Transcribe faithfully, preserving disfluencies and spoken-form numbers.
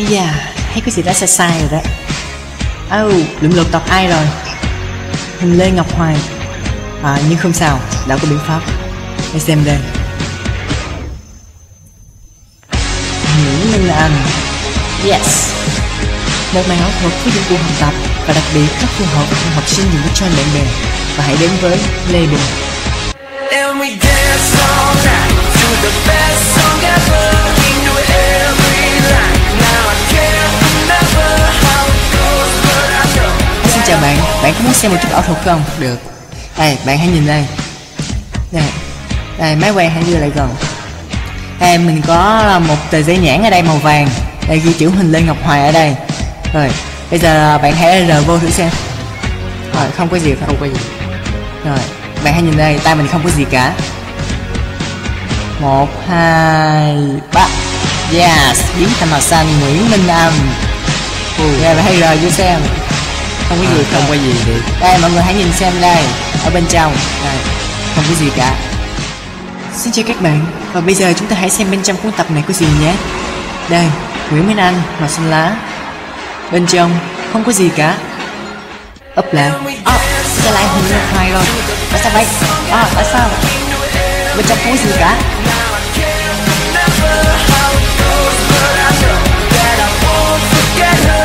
Yeah, thấy cái gì đó sai sai rồi đó. Oh, lượm lượt tộc ai rồi? Hình Lê Ngọc Hoài. À, nhưng không sao, đã có biện pháp. Hãy xem đây. Nguyễn Minh Anh. Yes. Một màn ảo thuật với dụng cụ học tập và đặc biệt rất phù hợp với học sinh dùng để join bạn bè. Và hãy đến với Lê Đình. Xin chào bạn, bạn có muốn xem một chút ảo thuật không? Được. Đây, bạn hãy nhìn đây. Đây, đây máy quay hãy đưa lại gần. Đây, mình có một tờ giấy nhãn ở đây màu vàng. Đây ghi chữ Hình Lê Ngọc Hoài ở đây. Rồi, bây giờ bạn hãy rờ vô thử xem. Rồi, không có gì, không có gì. Rồi, bạn hãy nhìn đây, tay mình không có gì cả. Một, hai, ba. Yes, biến thành màu xanh Nguyễn Minh Anh. Rồi, bạn hãy rờ vô xem. Không có gì, à, không có gì thì... Đây, mọi người hãy nhìn xem đây. Ở bên trong, đây, không có gì cả. Xin chào các bạn, và bây giờ chúng ta hãy xem bên trong cuốn tập này có gì nhé. Đây, Nguyễn Minh Anh, màu xanh lá. Bên trong, không có gì cả. Úp lại. Ồ, oh, sao lại Hình Ngọc Hoài rồi? Tại sao vậy? Ồ, oh, tại sao? Bên trong không có gì cả. Get